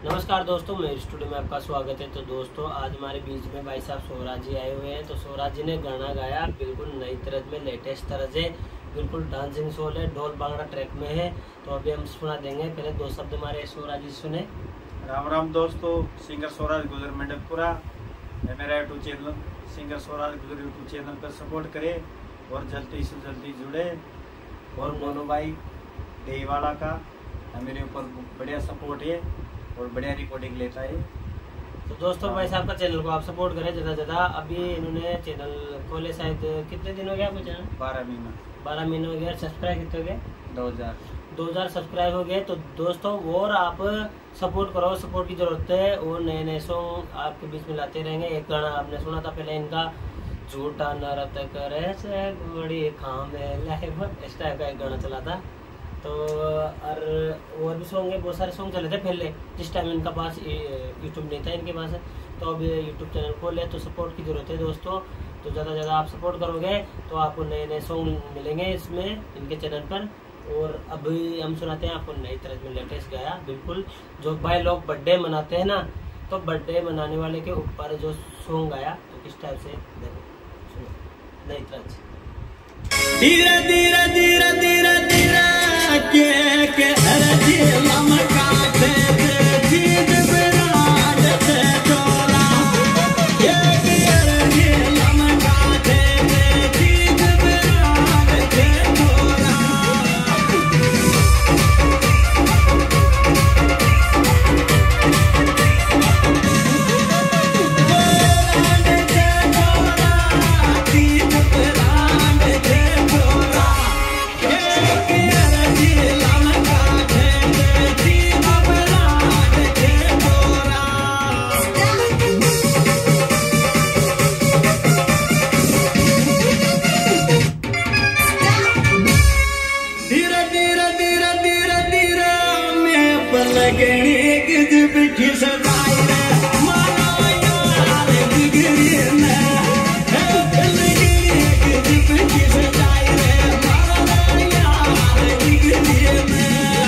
नमस्कार दोस्तों, मेरे स्टूडियो में आपका स्वागत है। तो दोस्तों आज हमारे बीच में भाई साहब स्वराज जी आए हुए हैं। तो स्वराज जी ने गाना गाया बिल्कुल नई तरह में, लेटेस्ट तरह से, बिल्कुल डांसिंग सोल है, ढोल बांगड़ा ट्रैक में है। तो अभी हम सुना देंगे, पहले दो शब्द हमारे स्वराज जी सुने। राम राम दोस्तों, सिंगर स्वराज गुजर मंडलपुरा है मेरा यूट्यूब चैनल। सिंगर स्वराज गुजर यूट्यूब चैनल पर सपोर्ट करे और जल्दी से जल्दी जुड़े। और मोनू भाई डेवाला का मेरे ऊपर बढ़िया सपोर्ट है और बढ़िया रिकॉर्डिंग लेता है। तो दोस्तों भाई साहब का चैनल को आप सपोर्ट करें ज़्यादा से ज़्यादा। अभी इन्होंने चैनल खोले शायद कितने दिन हो गया आपको चैनल? 12 महीने हो गया। सब्सक्राइब कितने हो गए? 2000 सब्सक्राइब हो गए। तो दोस्तों और आप सपोर्ट करो, सपोर्ट की जरूरत है। और नए नए सॉन्ग आपके बीच में लाते रहेंगे। एक गाना आपने सुना था पहले इनका, झूठा नरत करे से घोड़ी खामे लाइव, इस टाइप का एक गाना चला था। तो और भी सॉन्ग है, बहुत सारे सॉन्ग चले थे पहले, जिस टाइम इनका पास यूट्यूब नहीं था इनके पास। तो अब यूट्यूब चैनल खोले तो सपोर्ट की जरूरत है दोस्तों। तो ज़्यादा से ज़्यादा आप सपोर्ट करोगे तो आपको नए नए सॉन्ग मिलेंगे इसमें, इनके चैनल पर। और अभी हम सुनाते हैं आपको नई तरह में लेटेस्ट गाया बिल्कुल। जो भाई लोग बर्थडे मनाते हैं ना, तो बर्थडे मनाने वाले के ऊपर जो सॉन्ग गाया, तो किस टाइप से देखो, सुनो नई तरह से। धीरे धीरे धीरे धीरे धीरे के हर दिल मका दे जीत बिना दे चोला ये हर दिल मका दे जीत बिना दे चोला। लगने की पिछी सदाई रे मानो यार बिगड़ी ना लगने की पिछी सदाई रे मानो यार बिगड़ी ना।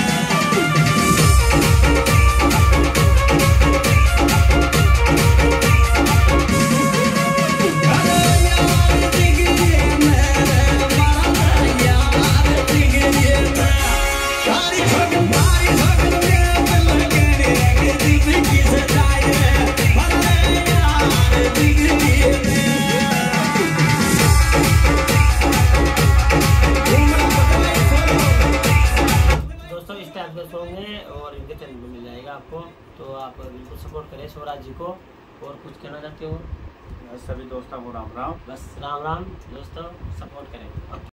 सॉन्ग है और इनके चैनल में मिल जाएगा आपको। तो आप बिल्कुल सपोर्ट करें स्वराज जी को। और कुछ कहना चाहते हो? सभी दोस्तों को राम राम। बस राम राम दोस्तों, सपोर्ट करें।